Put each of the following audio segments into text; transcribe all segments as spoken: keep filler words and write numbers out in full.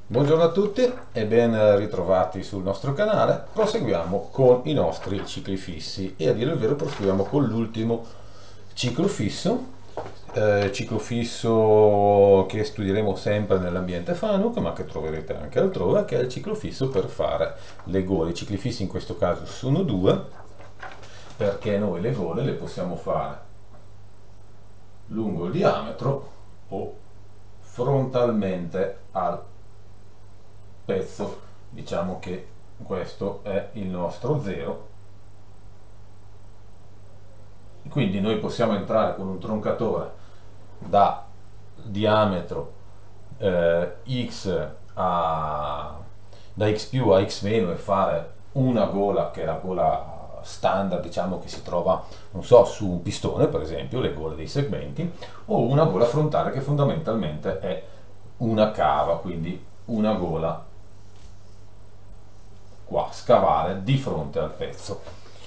Buongiorno a tutti e ben ritrovati sul nostro canale. Proseguiamo con i nostri cicli fissi e a dire il vero proseguiamo con l'ultimo ciclo fisso, eh, ciclo fisso che studieremo sempre nell'ambiente FANUC ma che troverete anche altrove, che è il ciclo fisso per fare le gole. I cicli fissi in questo caso sono due perché noi le gole le possiamo fare lungo il diametro o frontalmente al pezzo. Diciamo che questo è il nostro zero, quindi noi possiamo entrare con un troncatore da diametro eh, x a da x più a x meno e fare una gola che è la gola standard, diciamo, che si trova, non so, su un pistone, per esempio, le gole dei segmenti, o una gola frontale che fondamentalmente è una cava, quindi una gola qua, scavare di fronte al pezzo.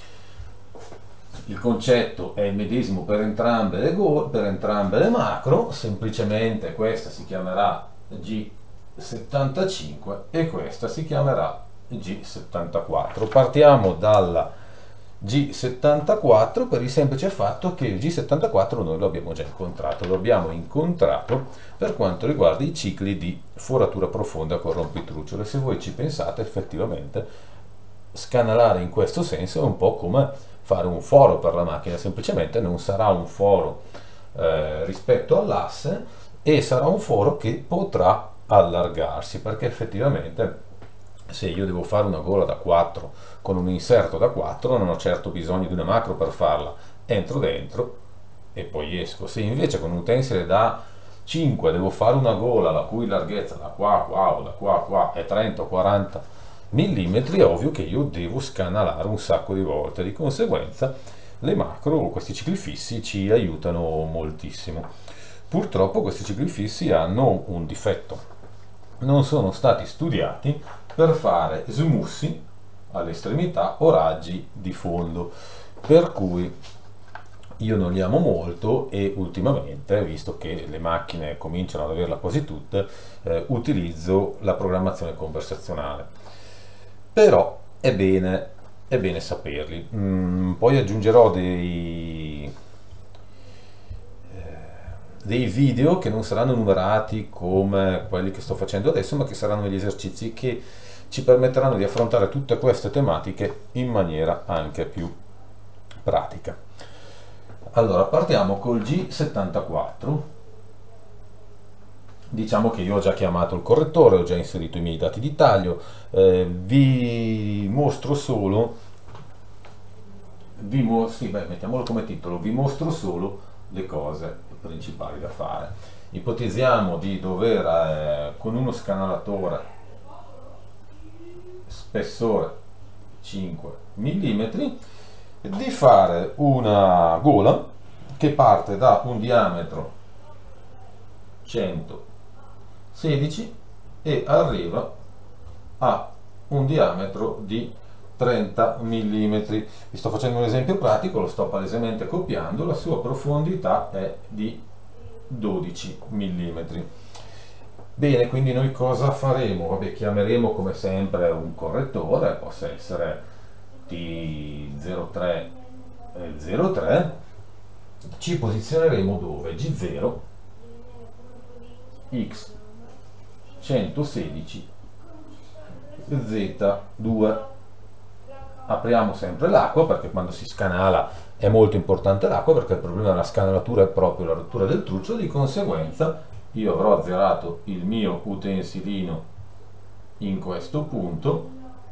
Il concetto è il medesimo per entrambe le, go- per entrambe le macro, semplicemente questa si chiamerà G settantacinque e questa si chiamerà G settantaquattro. Partiamo dalla G settantaquattro per il semplice fatto che il G settantaquattro noi lo abbiamo già incontrato, lo abbiamo incontrato per quanto riguarda i cicli di foratura profonda con rompitrucciole. Se voi ci pensate, effettivamente scanalare in questo senso è un po' come fare un foro per la macchina, semplicemente non sarà un foro eh, rispetto all'asse e sarà un foro che potrà allargarsi, perché effettivamente se io devo fare una gola da quattro con un inserto da quattro non ho certo bisogno di una macro per farla, entro dentro e poi esco. Se invece con un utensile da cinque devo fare una gola la cui larghezza da qua a qua o da qua a qua è trenta o quaranta millimetri, è ovvio che io devo scanalare un sacco di volte. Di conseguenza le macro o questi cicli fissi ci aiutano moltissimo. Purtroppo questi cicli fissi hanno un difetto: non sono stati studiati per fare smussi all'estremità o raggi di fondo, per cui io non li amo molto e ultimamente, visto che le macchine cominciano ad averla quasi tutte, eh, utilizzo la programmazione conversazionale. Però è bene, è bene saperli. Mm, poi aggiungerò dei, dei video che non saranno numerati come quelli che sto facendo adesso, ma che saranno degli esercizi che ci permetteranno di affrontare tutte queste tematiche in maniera anche più pratica. Allora, partiamo col G settantaquattro. Diciamo che io ho già chiamato il correttore, ho già inserito i miei dati di taglio, eh, vi mostro solo, vi mo- sì, beh, mettiamolo come titolo, vi mostro solo le cose principali da fare. Ipotizziamo di dover, eh, con uno scanalatore spessore cinque millimetri, di fare una gola che parte da un diametro centosedici e arriva a un diametro di trenta millimetri. Vi sto facendo un esempio pratico, lo sto palesemente copiando, la sua profondità è di dodici millimetri. Bene, quindi noi cosa faremo? Vabbè, chiameremo come sempre un correttore, possa essere T zero tre e zero tre, ci posizioneremo dove? G zero, X centosedici, Z due. Apriamo sempre l'acqua perché quando si scanala è molto importante l'acqua, perché il problema della scanalatura è proprio la rottura del truccio. Di conseguenza io avrò azzerato il mio utensilino in questo punto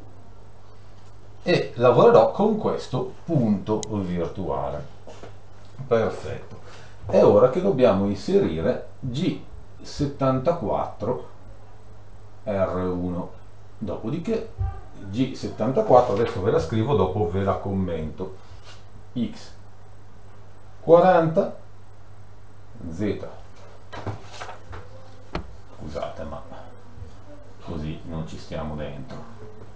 e lavorerò con questo punto virtuale. Perfetto. È ora che dobbiamo inserire G settantaquattro R uno. Dopodiché G settantaquattro, adesso ve la scrivo, dopo ve la commento. X quaranta, Z, scusate ma così non ci stiamo dentro.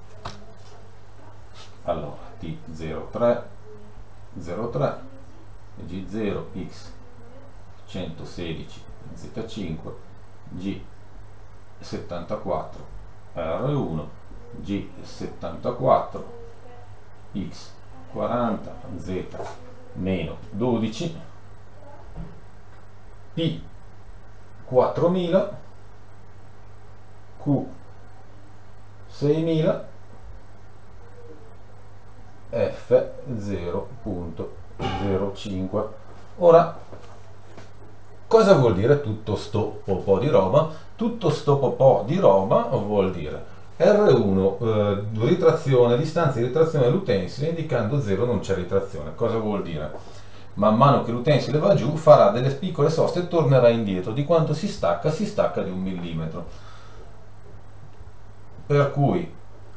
Allora, T zero tre, zero tre, G zero, X centosedici, Z cinque, G settantaquattro R uno, G settantaquattro, X quaranta, Z meno dodici, P quattromila, Q seimila, F zero virgola zero cinque. Ora, cosa vuol dire tutto sto po' di roba? Tutto sto po' di roba vuol dire R uno, eh, ritrazione, distanza di ritrazione dell'utensile, indicando zero non c'è ritrazione. Cosa vuol dire? Man mano che l'utensile va giù farà delle piccole soste e tornerà indietro. Di quanto si stacca? Si stacca di un millimetro. Per cui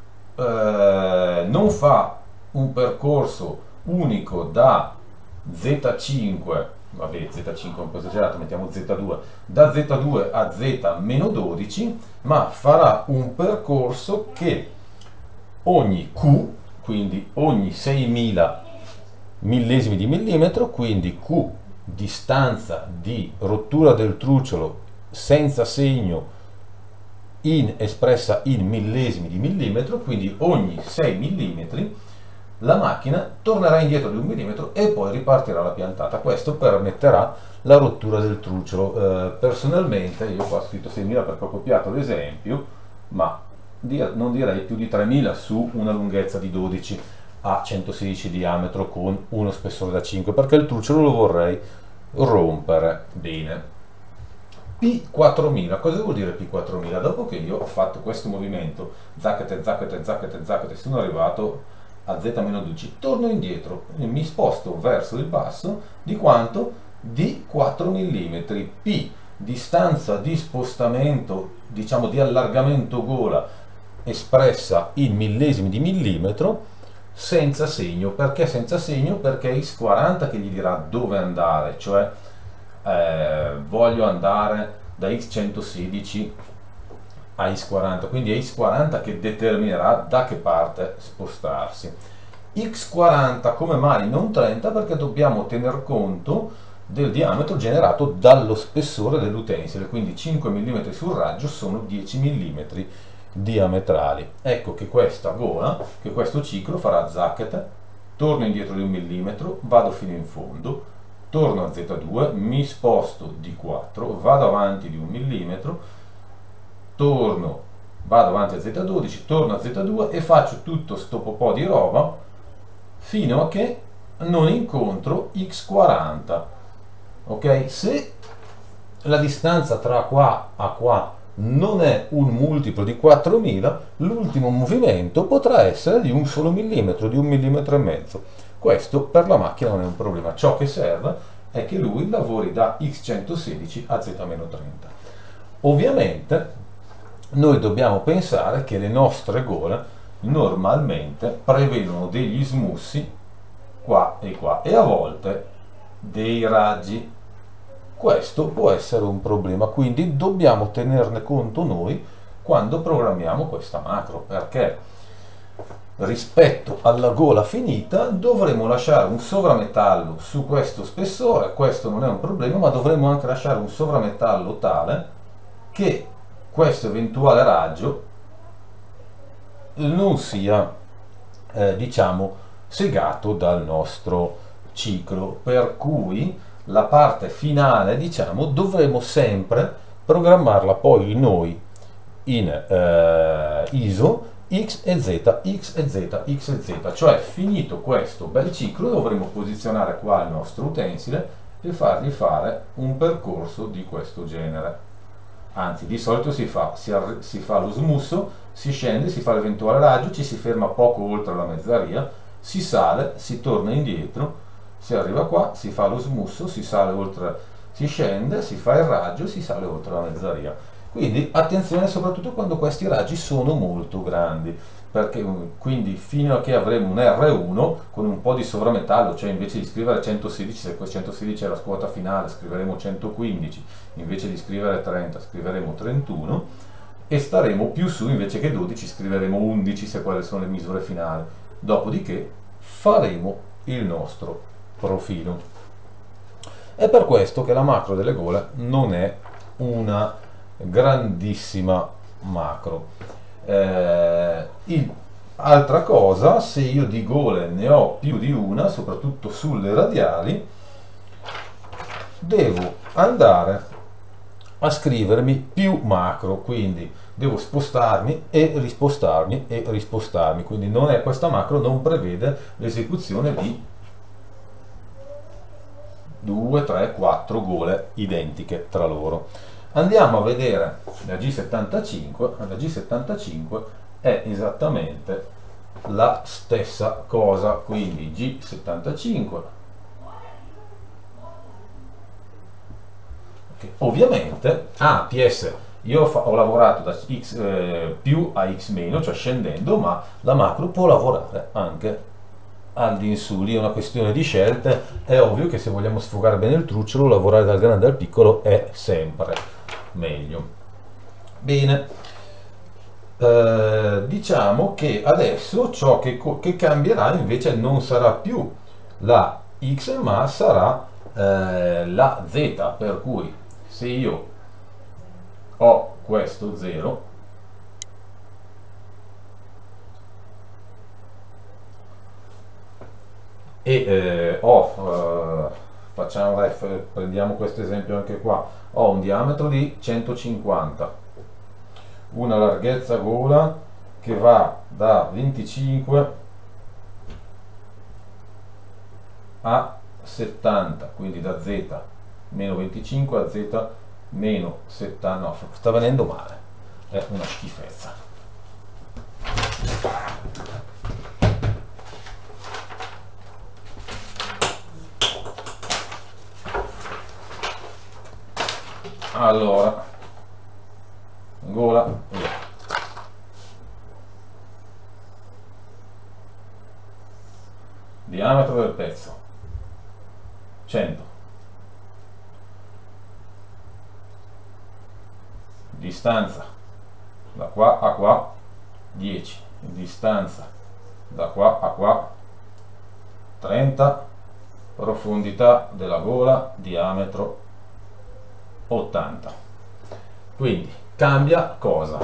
eh, non fa un percorso unico da Z cinque, vabbè Z cinque è un po' esagerato, mettiamo Z due, da Z due a Z meno dodici, ma farà un percorso che ogni Q, quindi ogni seimila millesimi di millimetro, quindi Q distanza di rottura del trucciolo senza segno in, espressa in millesimi di millimetro, quindi ogni sei millimetri la macchina tornerà indietro di un millimetro e poi ripartirà la piantata. Questo permetterà la rottura del trucciolo. Eh, personalmente, io qua ho scritto seimila perché ho copiato l'esempio, ma non direi più di tremila su una lunghezza di dodici a centosedici di diametro con uno spessore da cinque, perché il trucciolo lo vorrei rompere bene. P quattromila, cosa vuol dire P quattromila? Dopo che io ho fatto questo movimento, zacchete, zacchete, zacchete, zacchete, sono arrivato a Z meno dodici, torno indietro, mi sposto verso il basso di quanto? Di quattro millimetri. P, distanza di spostamento, diciamo di allargamento gola, espressa in millesimi di millimetro, senza segno. Perché senza segno? Perché è X quaranta che gli dirà dove andare, cioè eh, voglio andare da X centosedici a X quaranta, quindi è X quaranta che determinerà da che parte spostarsi. X quaranta come mai non trenta? Perché dobbiamo tener conto del diametro generato dallo spessore dell'utensile, quindi cinque millimetri sul raggio sono dieci millimetri diametrali. Ecco che questa gola, che questo ciclo farà zacchete, torno indietro di un millimetro, vado fino in fondo, torno a Z due, mi sposto di quattro, vado avanti di un millimetro, torno, vado avanti a Z dodici, torno a Z due e faccio tutto sto po' di roba fino a che non incontro X quaranta. Ok? Se la distanza tra qua a qua non è un multiplo di quattromila, l'ultimo movimento potrà essere di un solo millimetro, di un millimetro e mezzo. Questo per la macchina non è un problema. Ciò che serve è che lui lavori da X centosedici a Z meno trenta. Ovviamente noi dobbiamo pensare che le nostre gole normalmente prevedono degli smussi qua e qua e a volte dei raggi. Questo può essere un problema, quindi dobbiamo tenerne conto noi quando programmiamo questa macro, perché rispetto alla gola finita dovremo lasciare un sovrametallo su questo spessore. Questo non è un problema, ma dovremo anche lasciare un sovrametallo tale che questo eventuale raggio non sia eh, diciamo segato dal nostro ciclo, per cui la parte finale diciamo dovremo sempre programmarla poi noi in eh, I S O X e Z, X e Z, X e Z, cioè finito questo bel ciclo dovremo posizionare qua il nostro utensile e fargli fare un percorso di questo genere. Anzi, di solito si fa, si, si fa lo smusso, si scende, si fa l'eventuale raggio, ci si ferma poco oltre la mezzaria, si sale, si torna indietro, si arriva qua, si fa lo smusso, si sale oltre, si scende, si fa il raggio, si sale oltre la mezzaria. Quindi attenzione soprattutto quando questi raggi sono molto grandi, perché quindi fino a che avremo un R uno con un po' di sovrametallo, cioè invece di scrivere centosedici, se quel centosedici è la scuota finale, scriveremo centoquindici, invece di scrivere trenta scriveremo trentuno, e staremo più su, invece che dodici scriveremo undici se quelle sono le misure finali. Dopodiché faremo il nostro profilo. È per questo che la macro delle gole non è una grandissima macro. Eh, il, altra cosa, se io di gole ne ho più di una, soprattutto sulle radiali, devo andare a scrivermi più macro, quindi devo spostarmi e rispostarmi e rispostarmi, quindi non è, questa macro non prevede l'esecuzione di due, tre, quattro gole identiche tra loro. Andiamo a vedere la G settantacinque. La G settantacinque è esattamente la stessa cosa, quindi G settantacinque, che ovviamente ah, P S, io ho lavorato da X eh, più a X meno, cioè scendendo, ma la macro può lavorare anche al di in su, lì è una questione di scelte. È ovvio che se vogliamo sfogare bene il trucciolo, lavorare dal grande al piccolo è sempre meglio. Bene, eh, diciamo che adesso ciò che, che cambierà invece non sarà più la X, ma sarà eh, la Z, per cui se io ho questo zero e eh, ho, eh, facciamo, dai, prendiamo questo esempio anche qua, ho un diametro di centocinquanta, una larghezza gola che va da venticinque a settanta, quindi da Z meno venticinque a Z meno settanta, no, sta venendo male, è una schifezza. Allora, gola, via. Diametro del pezzo cento, distanza da qua a qua dieci, distanza da qua a qua trenta, profondità della gola diametro ottanta. Quindi cambia cosa?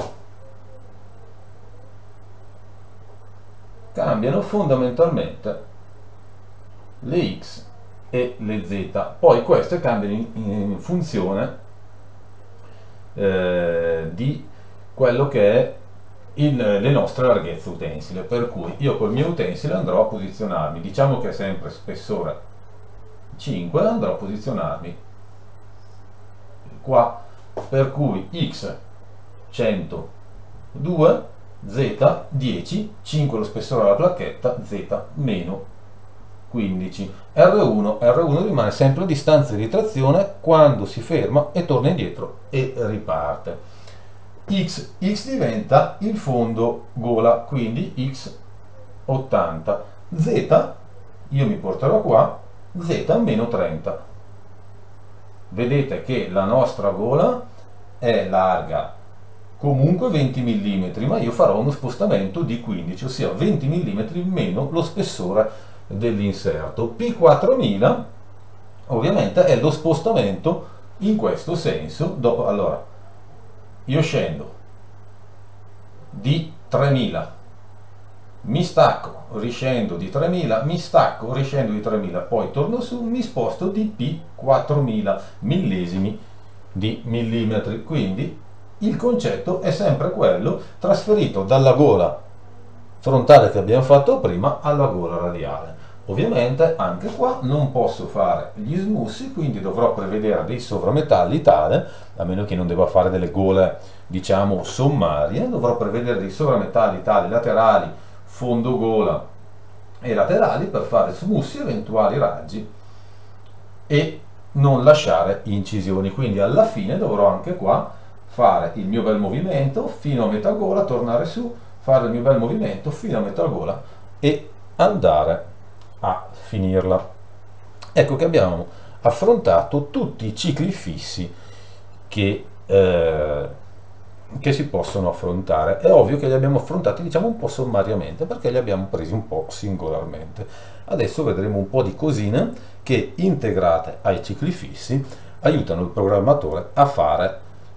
Cambiano fondamentalmente le X e le Z, poi queste cambiano in, in funzione eh, di quello che è il, le nostre larghezze utensile, per cui io col mio utensile andrò a posizionarmi, diciamo che è sempre spessore cinque, andrò a posizionarmi qua, per cui X centodue, Z dieci, cinque lo spessore della placchetta, Z meno quindici. R uno, R uno rimane sempre a distanza di ritrazione quando si ferma e torna indietro e riparte. X, X diventa il fondo gola, quindi X ottanta. Z, io mi porterò qua, Z meno trenta. Vedete che la nostra gola è larga comunque venti millimetri, ma io farò uno spostamento di quindici, ossia venti millimetri meno lo spessore dell'inserto. P quattromila ovviamente è lo spostamento in questo senso. Dopo, allora, io scendo di tremila, mi stacco, riscendo di tremila, mi stacco, riscendo di tremila, poi torno su, mi sposto di P quattromila millesimi di millimetri. Quindi il concetto è sempre quello, trasferito dalla gola frontale che abbiamo fatto prima alla gola radiale. Ovviamente anche qua non posso fare gli smussi, quindi dovrò prevedere dei sovrametalli tale, a meno che non debba fare delle gole diciamo sommarie, dovrò prevedere dei sovrametalli tali laterali, fondo gola e laterali per fare smussi eventuali raggi e non lasciare incisioni. Quindi alla fine dovrò anche qua fare il mio bel movimento fino a metà gola, tornare su, fare il mio bel movimento fino a metà gola e andare a finirla. Ecco che abbiamo affrontato tutti i cicli fissi che, eh, che si possono affrontare. È ovvio che li abbiamo affrontati diciamo un po' sommariamente perché li abbiamo presi un po' singolarmente. Adesso vedremo un po' di cosine che integrate ai cicli fissi aiutano il programmatore a fare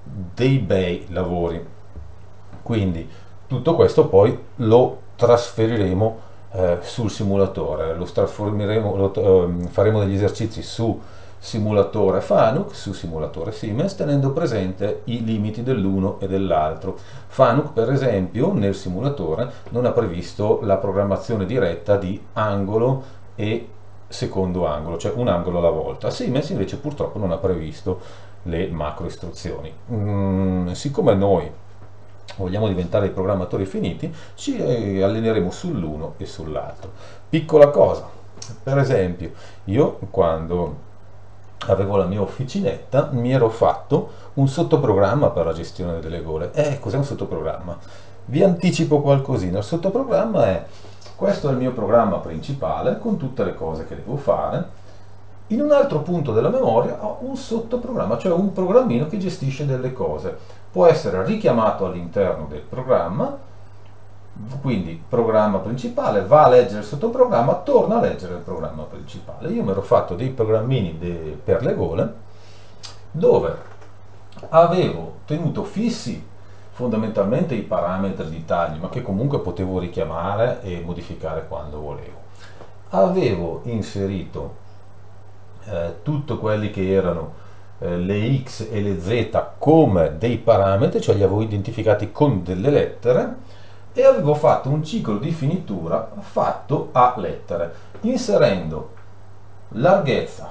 dei bei lavori. Quindi tutto questo poi lo trasferiremo eh, sul simulatore, lo trasformeremo, lo, eh, faremo degli esercizi su simulatore Fanuc, su simulatore Siemens, tenendo presente i limiti dell'uno e dell'altro. Fanuc, per esempio, nel simulatore non ha previsto la programmazione diretta di angolo e secondo angolo, cioè un angolo alla volta. Siemens invece purtroppo non ha previsto le macro istruzioni. Mm, siccome noi vogliamo diventare dei programmatori finiti, ci alleneremo sull'uno e sull'altro. Piccola cosa, per esempio, io quando avevo la mia officinetta mi ero fatto un sottoprogramma per la gestione delle gole. Eh, cos'è un sottoprogramma? Vi anticipo qualcosina. Il sottoprogramma è: questo è il mio programma principale con tutte le cose che devo fare. In un altro punto della memoria ho un sottoprogramma, cioè un programmino che gestisce delle cose. Può essere richiamato all'interno del programma, quindi programma principale, va a leggere il sottoprogramma, torna a leggere il programma principale. Io mi ero fatto dei programmini de- per le gole dove avevo tenuto fissi fondamentalmente i parametri di taglio, ma che comunque potevo richiamare e modificare quando volevo. Avevo inserito eh, tutti quelli che erano eh, le X e le Z come dei parametri, cioè li avevo identificati con delle lettere, e avevo fatto un ciclo di finitura fatto a lettere, inserendo larghezza,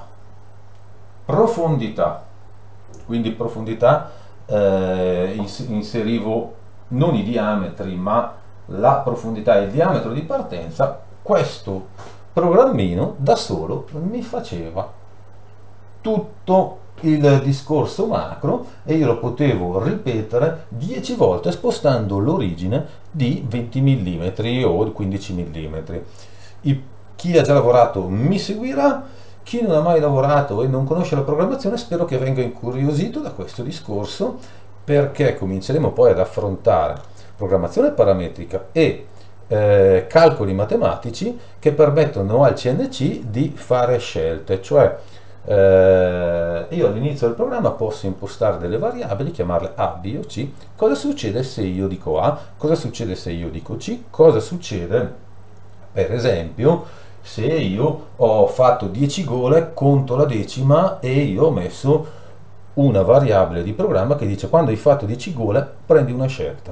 profondità, quindi profondità eh, inserivo non i diametri ma la profondità e il diametro di partenza. Questo programmino da solo mi faceva tutto il discorso macro e io lo potevo ripetere dieci volte spostando l'origine di venti millimetri o quindici millimetri. I, chi ha già lavorato mi seguirà, chi non ha mai lavorato e non conosce la programmazione spero che venga incuriosito da questo discorso, perché cominceremo poi ad affrontare programmazione parametrica e eh, calcoli matematici che permettono al C N C di fare scelte, cioè eh, io all'inizio del programma posso impostare delle variabili, chiamarle A, B o C. Cosa succede se io dico A? Cosa succede se io dico C? Cosa succede, per esempio, se io ho fatto dieci gole, conto la decima e io ho messo una variabile di programma che dice: quando hai fatto dieci gole prendi una scelta.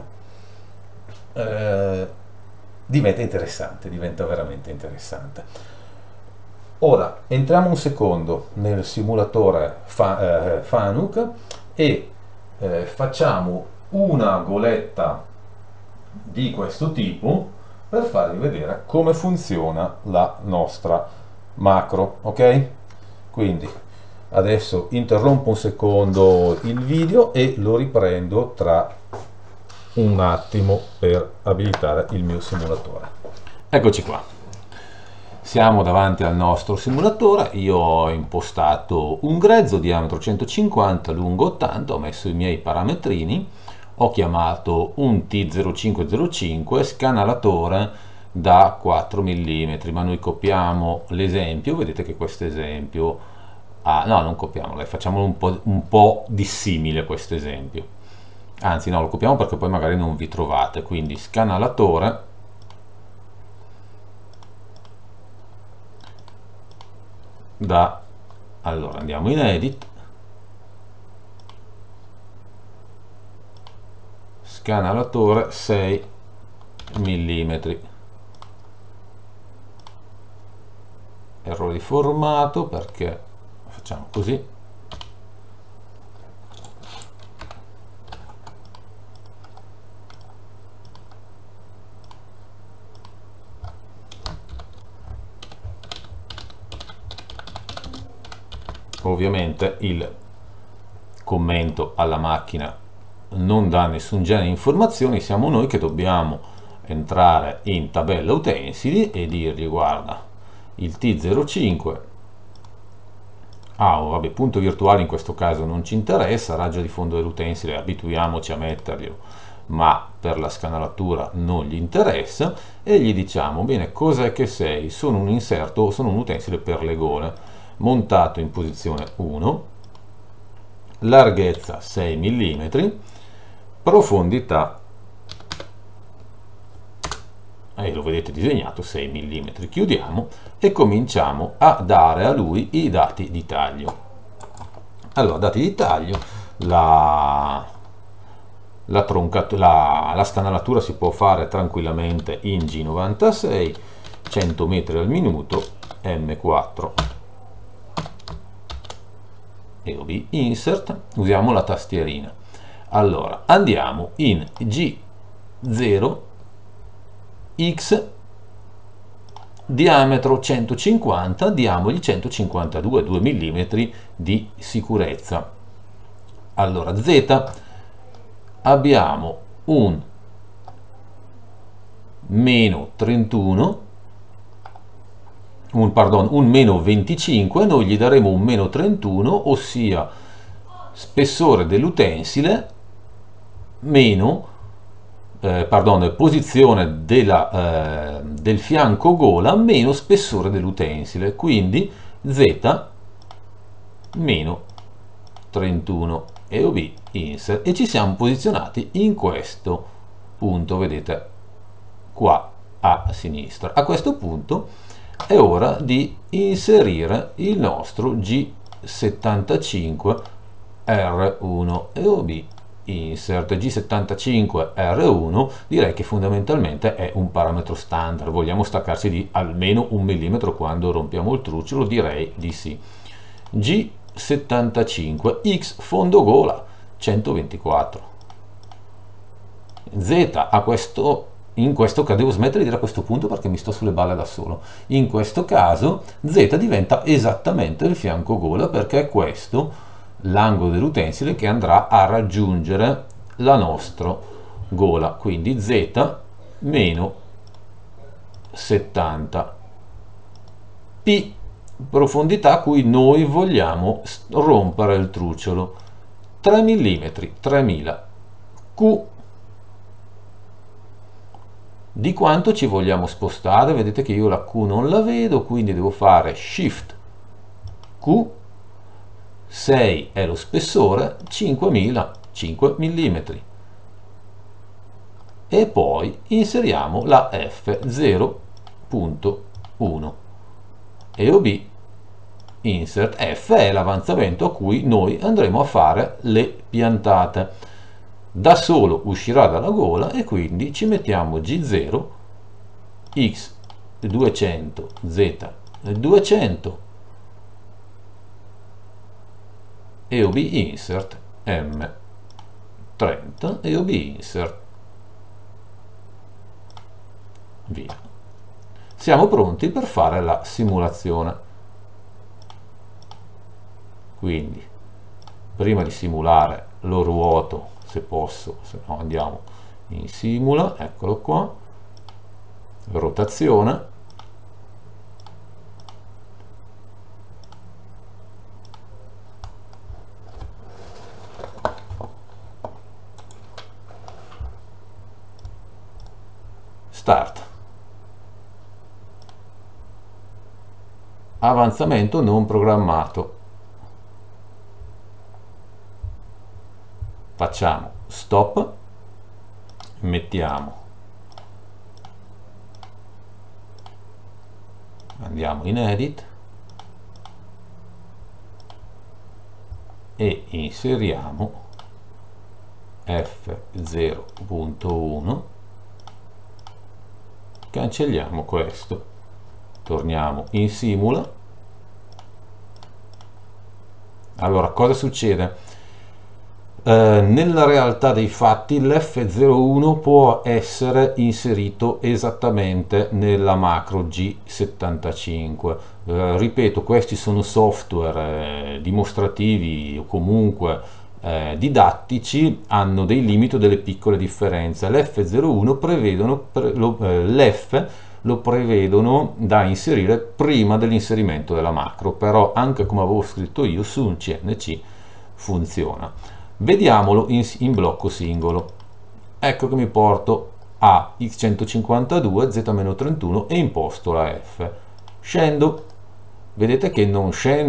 Eh, diventa interessante, diventa veramente interessante. Ora entriamo un secondo nel simulatore fa, eh, Fanuc e eh, facciamo una goletta di questo tipo per farvi vedere come funziona la nostra macro, ok? Quindi adesso interrompo un secondo il video e lo riprendo tra un attimo per abilitare il mio simulatore. Eccoci qua. Siamo davanti al nostro simulatore. Io ho impostato un grezzo diametro centocinquanta, lungo ottanta, ho messo i miei parametrini, ho chiamato un T zero cinque zero cinque, scanalatore da quattro millimetri, ma noi copiamo l'esempio, vedete che questo esempio, ah, no, non copiamolo, facciamolo un po', un po' dissimile a questo esempio, anzi no, lo copiamo perché poi magari non vi trovate, quindi scanalatore da, allora andiamo in edit, scanalatore sei millimetri, errore di formato perché facciamo così, ovviamente il commento alla macchina non dà nessun genere di informazioni, siamo noi che dobbiamo entrare in tabella utensili e dirgli: guarda, il T zero cinque, ah, oh, vabbè, punto virtuale in questo caso non ci interessa, raggio di fondo dell'utensile abituiamoci a metterglielo, ma per la scanalatura non gli interessa, e gli diciamo: bene, cos'è che sei? Sono un inserto, sono un utensile per le gole montato in posizione uno, larghezza sei millimetri, profondità, e lo vedete disegnato, sei millimetri. Chiudiamo e cominciamo a dare a lui i dati di taglio. Allora, dati di taglio, la, la, troncat- la, la scanalatura si può fare tranquillamente in G novantasei, cento metri al minuto, M quattro e O B insert, usiamo la tastierina. Allora, andiamo in G zero, X diametro centocinquanta, diamogli centocinquantadue, due millimetri di sicurezza. Allora, Z abbiamo un meno trentuno, un, pardon, un meno venticinque, noi gli daremo un meno trentuno, ossia spessore dell'utensile meno Eh, pardon, posizione della, eh, del fianco gola meno spessore dell'utensile, quindi Z meno trentuno e O B insert, e ci siamo posizionati in questo punto, vedete qua a sinistra. A questo punto è ora di inserire il nostro G settantacinque R uno e O B insert. G settantacinque R uno direi che fondamentalmente è un parametro standard, vogliamo staccarci di almeno un millimetro quando rompiamo il trucciolo? Direi di sì. G settantacinque X fondo gola centoventiquattro, Z a questo in questo caso devo smettere di dire a questo punto perché mi sto sulle balle da solo. In questo caso Z diventa esattamente il fianco gola, perché è questo l'angolo dell'utensile che andrà a raggiungere la nostra gola, quindi Z meno settanta, P profondità a cui noi vogliamo rompere il trucciolo, tre millimetri, tremila, Q di quanto ci vogliamo spostare. Vedete che io la Q non la vedo, quindi devo fare Shift Q, sei è lo spessore, cinquemila, cinque millimetri, e poi inseriamo la F zero punto uno e O B insert. F è l'avanzamento a cui noi andremo a fare le piantate, da solo uscirà dalla gola e quindi ci mettiamo G zero, X duecento, Z duecento e O B insert M trenta e O B insert, via. Siamo pronti per fare la simulazione. Quindi prima di simulare lo ruoto, se posso, se no andiamo in simula, eccolo qua, rotazione, start, avanzamento non programmato, facciamo stop, mettiamo, andiamo in edit e inseriamo F zero punto uno, cancelliamo questo, torniamo in simula. Allora, cosa succede? Eh, nella realtà dei fatti l'F zero uno può essere inserito esattamente nella macro G settantacinque. Eh, ripeto, questi sono software eh, dimostrativi o comunque eh, didattici, hanno dei limiti o delle piccole differenze. L'F zero uno prevedono pre, lo, eh, l'F lo prevedono da inserire prima dell'inserimento della macro, però anche come avevo scritto io su un C N C funziona. Vediamolo in, in blocco singolo. Ecco che mi porto a X centocinquantadue, Z trentuno e imposto la F. Scendo. Vedete che non scendo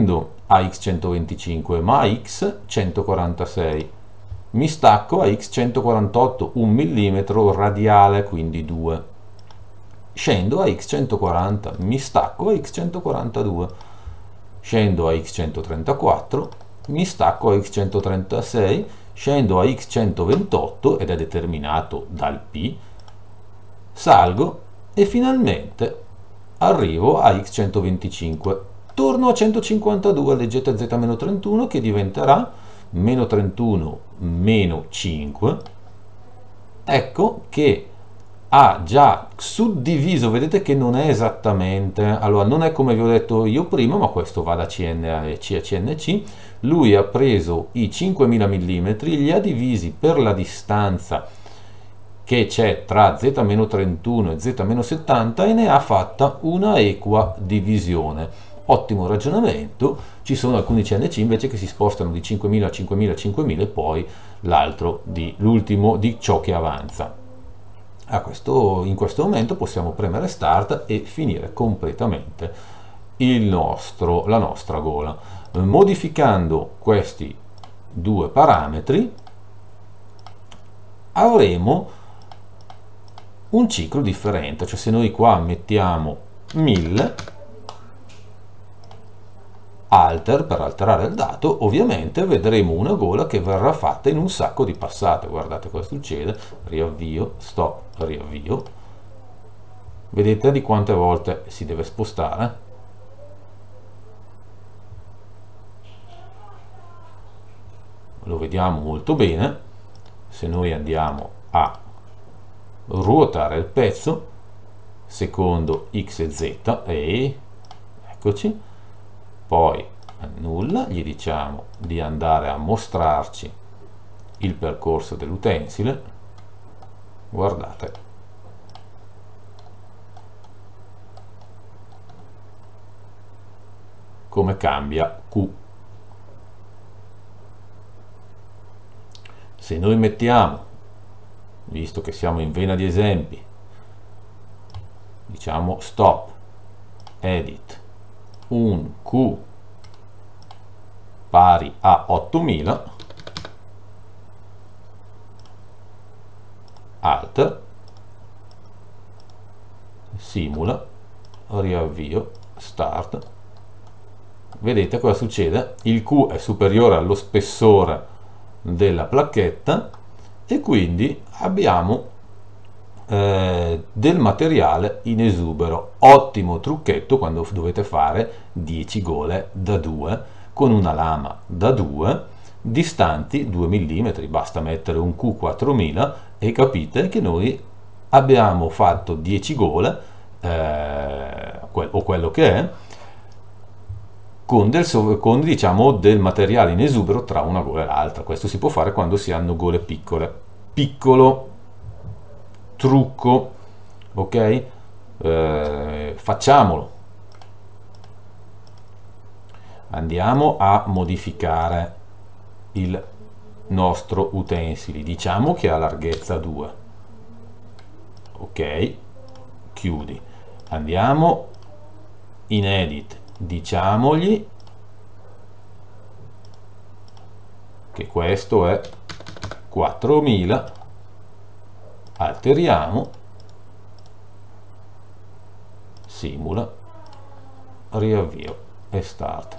a x centoventicinque, ma a x centoquarantasei. Mi stacco a x centoquarantotto, un millimetro radiale, quindi due. Scendo a x centoquaranta, mi stacco a x centoquarantadue. Scendo a x centotrentaquattro, mi stacco a x centotrentasei, scendo a x centoventotto ed è determinato dal P, salgo e finalmente arrivo a x centoventicinque. Torno a centocinquantadue, leggete z meno trentuno che diventerà meno trentuno meno cinque. Ecco che ha già suddiviso, vedete che non è esattamente, allora non è come vi ho detto io prima, ma questo va da C N a C a C N C. Lui ha preso i cinquemila millimetri, li ha divisi per la distanza che c'è tra z meno trentuno e z meno settanta e ne ha fatta una equa divisione. Ottimo ragionamento. Ci sono alcuni C N C invece che si spostano di cinquemila a cinquemila a cinquemila e poi l'altro di l'ultimo di ciò che avanza. A questo, in questo momento possiamo premere start e finire completamente il nostro, la nostra gola. Modificando questi due parametri avremo un ciclo differente, cioè se noi qua mettiamo mille alter per alterare il dato, ovviamente vedremo una gola che verrà fatta in un sacco di passate. Guardate cosa succede, riavvio, stop, riavvio, vedete di quante volte si deve spostare? Lo vediamo molto bene. Se noi andiamo a ruotare il pezzo secondo x e z, e eccoci, poi annulla, gli diciamo di andare a mostrarci il percorso dell'utensile. Guardate come cambia Q. Se noi mettiamo, visto che siamo in vena di esempi, diciamo stop, edit, un Q pari a ottomila, alter, simula, riavvio, start, vedete cosa succede? Il Q è superiore allo spessore della placchetta e quindi abbiamo eh, del materiale in esubero. Ottimo trucchetto quando dovete fare dieci gole da due con una lama da due distanti due millimetri. Basta mettere un Q quattromila e capite che noi abbiamo fatto dieci gole eh, o quello che è con, del, con diciamo del materiale in esubero tra una gola e l'altra. Questo si può fare quando si hanno gole piccole. Piccolo trucco, ok? Eh, facciamolo. Andiamo a modificare il nostro utensile. Diciamo che ha larghezza due. Ok, chiudi. Andiamo in edit. Diciamogli che questo è quattromila, alteriamo, simula, riavvio e start.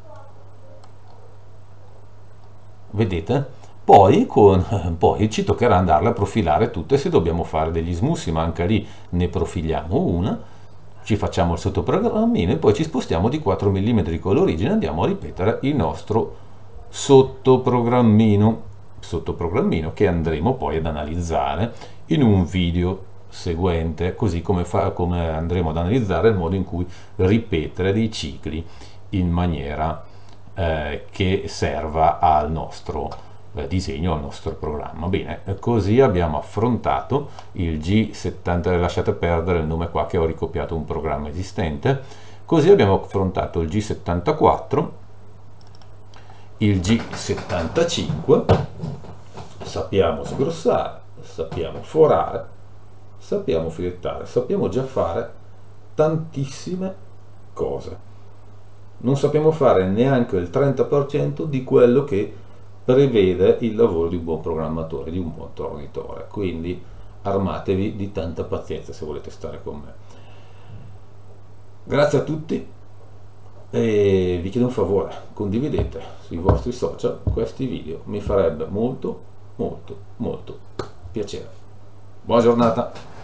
Vedete? Poi, con, poi ci toccherà andarle a profilare tutte. Se dobbiamo fare degli smussi, ma anche lì ne profiliamo una, ci facciamo il sottoprogrammino e poi ci spostiamo di quattro millimetri con l'origine e andiamo a ripetere il nostro sottoprogrammino, sottoprogrammino che andremo poi ad analizzare in un video seguente, così come, fa, come andremo ad analizzare il modo in cui ripetere dei cicli in maniera eh, che serva al nostro eh, disegno, al nostro programma. Bene, così abbiamo affrontato il G settanta, lasciate perdere il nome qua che ho ricopiato un programma esistente, così abbiamo affrontato il G settantaquattro, il G settantacinque, sappiamo sgrossare, sappiamo forare, sappiamo filettare, sappiamo già fare tantissime cose. non sappiamo fare neanche il trenta per cento di quello che prevede il lavoro di un buon programmatore, di un buon tornitore. Quindi armatevi di tanta pazienza se volete stare con me. Grazie a tutti e vi chiedo un favore, condividete sui vostri social questi video, mi farebbe molto molto molto piacere. Buona giornata.